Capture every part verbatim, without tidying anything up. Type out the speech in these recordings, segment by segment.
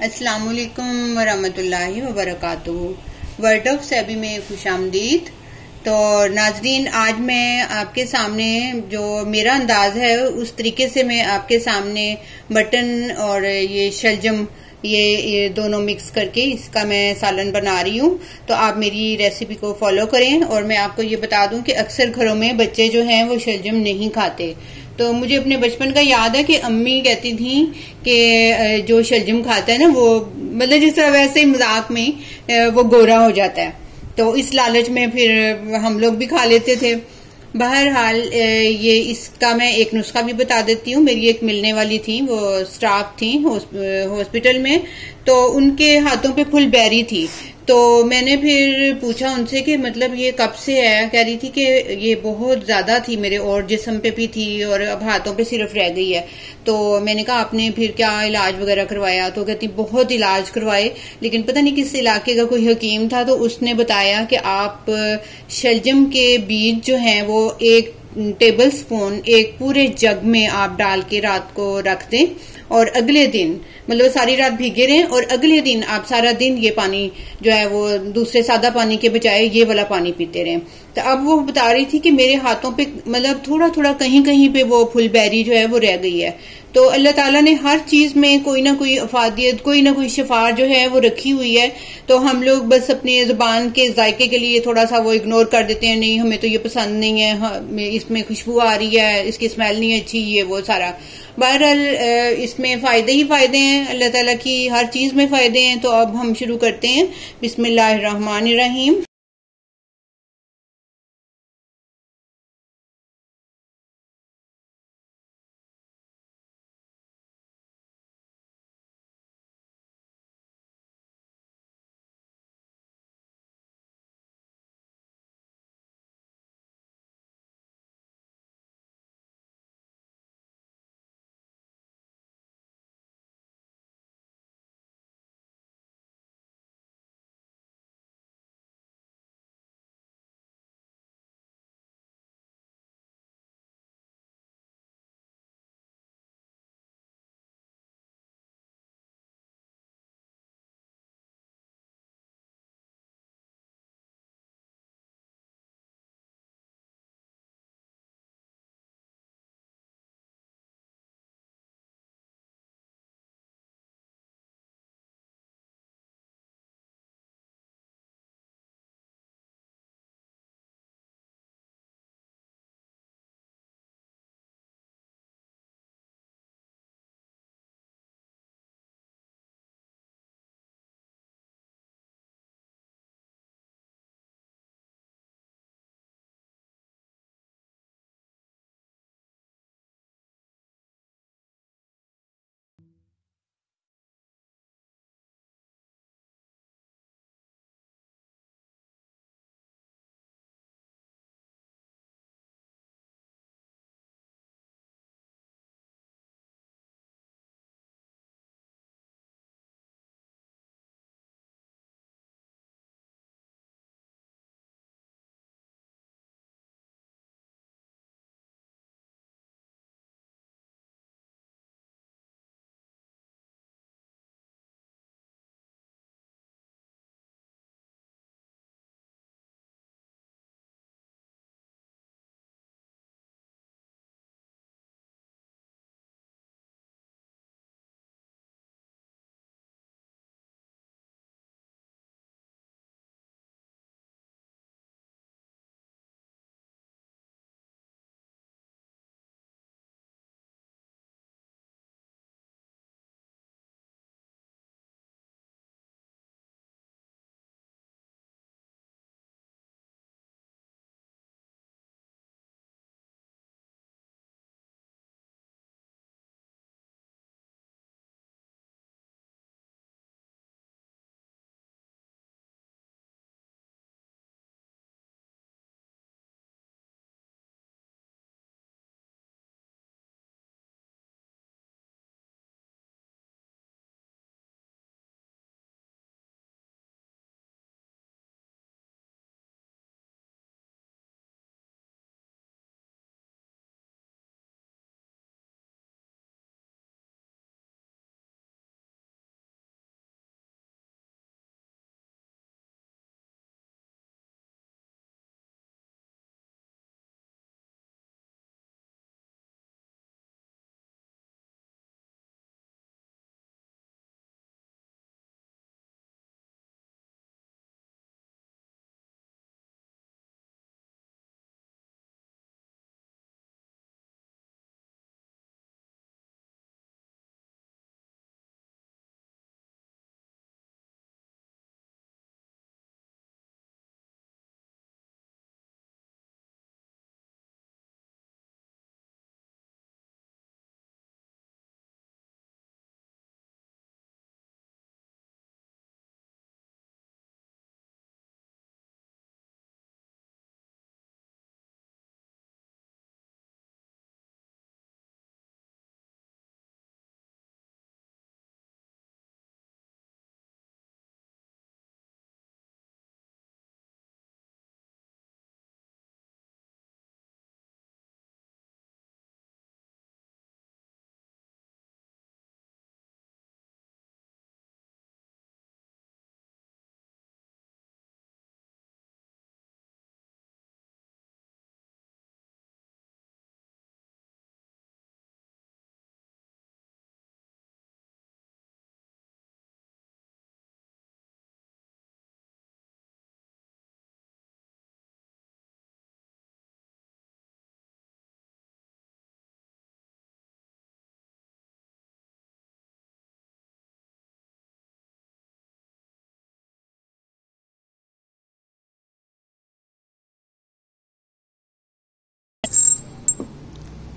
अस्सलामुअलैकुम वरहमतुल्लाहि वबरकातुहू। Word of SEBI में खुशामदीद। तो नाजरीन, आज मैं आपके सामने जो मेरा अंदाज है उस तरीके से मैं आपके सामने मटन और ये शलजम ये, ये दोनों मिक्स करके इसका मैं सालन बना रही हूँ। तो आप मेरी रेसिपी को फॉलो करें। और मैं आपको ये बता दूं कि अक्सर घरों में बच्चे जो हैं वो शलजम नहीं खाते। तो मुझे अपने बचपन का याद है कि अम्मी कहती थी कि जो शलजम खाता है ना वो मतलब जिस तरह वैसे ही मजाक में वो गोरा हो जाता है। तो इस लालच में फिर हम लोग भी खा लेते थे। बहरहाल ये इसका मैं एक नुस्खा भी बता देती हूँ। मेरी एक मिलने वाली थी, वो स्टाफ थी हॉस्पिटल में, तो उनके हाथों पे फुल बैरी थी। तो मैंने फिर पूछा उनसे कि मतलब ये कब से है। कह रही थी कि ये बहुत ज्यादा थी मेरे और जिस्म पे भी थी और अब हाथों पे सिर्फ रह गई है। तो मैंने कहा आपने फिर क्या इलाज वगैरह करवाया? तो कहती बहुत इलाज करवाए, लेकिन पता नहीं किस इलाके का कोई हकीम था, तो उसने बताया कि आप शलजम के बीज जो हैं वो एक टेबल स्पून एक पूरे जग में आप डाल के रात को रख दें और अगले दिन मतलब सारी रात भीगे रहें और अगले दिन आप सारा दिन ये पानी जो है वो दूसरे सादा पानी के बजाय ये वाला पानी पीते रहें। तो अब वो बता रही थी कि मेरे हाथों पे मतलब थोड़ा थोड़ा कहीं कहीं पे वो फुलबेरी जो है वो रह गई है। तो अल्लाह ताला ने हर चीज में कोई ना कोई अफादियत, कोई ना कोई शिफा जो है वो रखी हुई है। तो हम लोग बस अपनी जुबान के जायके के लिए थोड़ा सा वो इग्नोर कर देते हैं, नहीं हमें तो ये पसंद नहीं है, हाँ, इसमें खुशबू आ रही है, इसकी स्मेल नहीं अच्छी, ये वो सारा। बहरहाल इसमें फायदे ही फायदे हैं, अल्लाह ताला की हर चीज में फायदे हैं। तो अब हम शुरू करते हैं। बिस्मिल्लाहिर्रहमानिर्रहीम।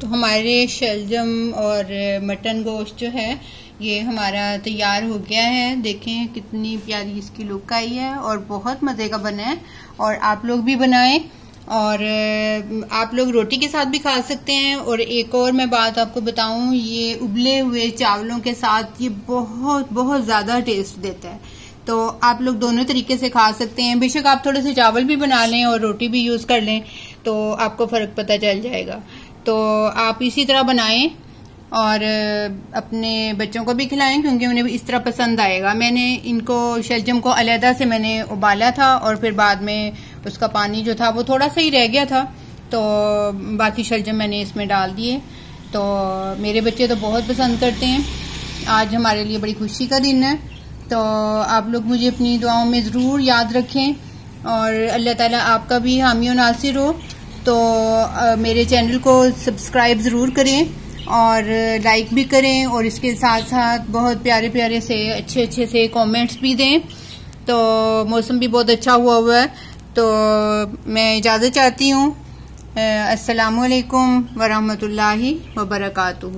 हमारे शलजम और मटन गोश्त जो है ये हमारा तैयार हो गया है। देखें कितनी प्यारी इसकी लुक आई है और बहुत मज़े का बना है। और आप लोग भी बनाएं और आप लोग रोटी के साथ भी खा सकते हैं। और एक और मैं बात आपको बताऊं, ये उबले हुए चावलों के साथ ये बहुत बहुत ज़्यादा टेस्ट देता है। तो आप लोग दोनों तरीके से खा सकते हैं। बेशक आप थोड़े से चावल भी बना लें और रोटी भी यूज़ कर लें तो आपको फ़र्क पता चल जाएगा। तो आप इसी तरह बनाएं और अपने बच्चों को भी खिलाएं क्योंकि उन्हें भी इस तरह पसंद आएगा। मैंने इनको शलजम को अलहदा से मैंने उबाला था और फिर बाद में उसका पानी जो था वो थोड़ा सा ही रह गया था, तो बाकी शलजम मैंने इसमें डाल दिए। तो मेरे बच्चे तो बहुत पसंद करते हैं। आज हमारे लिए बड़ी खुशी का दिन है, तो आप लोग मुझे अपनी दुआओं में ज़रूर याद रखें और अल्लाह ताला आपका भी हामी और नासिर हो। तो आ, मेरे चैनल को सब्सक्राइब ज़रूर करें और लाइक भी करें और इसके साथ साथ बहुत प्यारे प्यारे से अच्छे अच्छे से कमेंट्स भी दें। तो मौसम भी बहुत अच्छा हुआ हुआ है, तो मैं इजाज़त चाहती हूँ। अस्सलामु अलैकुम वरहमतुल्लाहि वबरकातुहू।